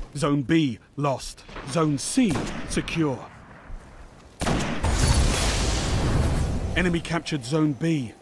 Zone B lost. Zone C secure. Enemy captured Zone B.